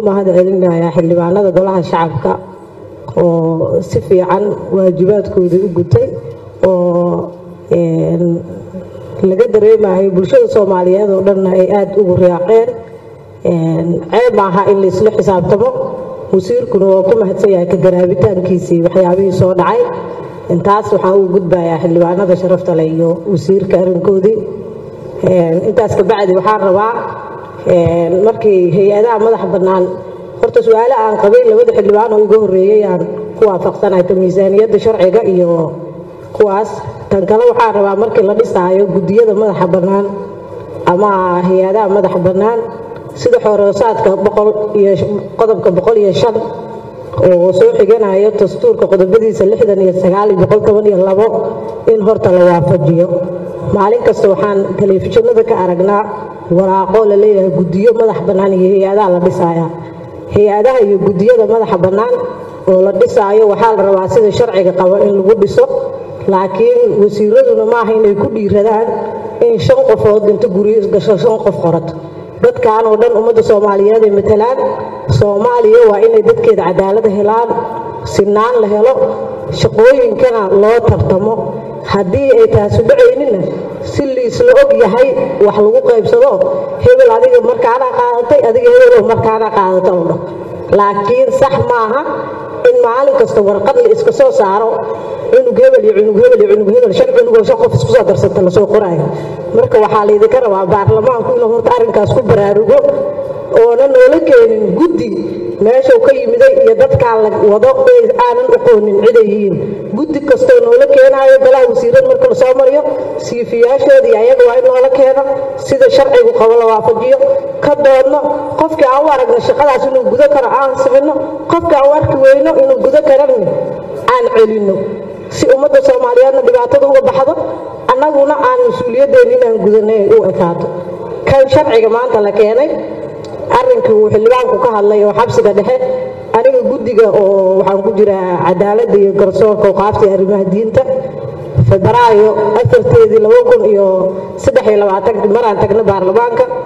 mahad celinayaa xildhibaanada golaha shacabka oo si fiican waajibaadkooda u gutay oo laga dareemayo bulshada Soomaaliyeed oo dhan ay aad ugu riyaaqeen ceeb maaha in la isla xisaabtamo wasiirkuna waa ku mahadsan yahay ka garaabitaankiisii waxyaabihii soo dhacay intaas waxaa uu gudbayaa xildhibaanada sharafta leh iyo wasiirka arrinkoodii intaas ka bacdi waxaan rabaa markii hay'adaha madax bannaan horta su'aalo aan qabay labada xildhibaan oo ugu horeeyay aan ku waafaqsanahay miisaaniyadda sharciga iyo kuwaas tan kale waxaan rabaa markii la dhisaayo gudiyada madaxa bannaan ama hay'adaha madax bannaan sida xoroosaadka qodobka 105 oo soo xiganayo dastuurka qodobadiisa 69 iyo 112 in horta la waafajiyo maalin kasta waxaan telefishinada ka aragnaa waraaqo la leeyahay gudiyo madax bannaan iyo hay'adaha la dhisaya hay'adaha iyo gudiyada madaxa bannaan oo la dhisaayo waxaa la rabaa sida sharciga qabo in lagu dhiso laakiin wasiiraduna maaha inay ku dhiiradaan in 5 qofood inta guriga gasho 5 qof qorato dadkaan oo dhan ummadda Soomaaliyeed ee matalaan Soomaaliya waa inay dadkeeda cadaalad helaan sinaan la helo shaqooyinkana loo tartamo haddii ay taasi dhaceynina si liisla og yahay wax lagu qaybsado hebel adiga markaana qaadatay adiga hebel markaana qaadato laakiin sax maaha in maalin kasta warqad la iska soo saaro cunug hebel iyo cunug hebel iyo cunug hebel shan cunug oo shan qof isku soo darsata la soo qoraayo marka waxaa la idinka rabaa baarlamaanku inuu horta arrinkaas ku baraarugo oo noola keenin guddi meesha uu ka yimiday iyo dadka la wado aanan aqoonin ciidayiin guddi kasta noola keenayo golaha wasiirada marka la soo mariyo siifiyaashoodii ayaga waa in loola keeno sida sharcigu qabo la waafajiyo ka doodno qofka aan u aragna shaqadaas inuu gudo karo aan sabino qofka aan arki weyno inuu gudo karo aan celino si ummadda Soomaaliyeedna dhibaatada uga baxdo annaguna aan mas'uuliyadeena inaan gudanay u ekaato kan sharciga maanta la keenay arrinka uu xildhibaanku ka hadlay oo xabsiga dhexe aniga guddiga oo waxaan ku jiraa cadaaladda iyo garsoorka oo qaabtay arrimaha diinta Febraayo 4 2023 maraan tagna baarlamaanka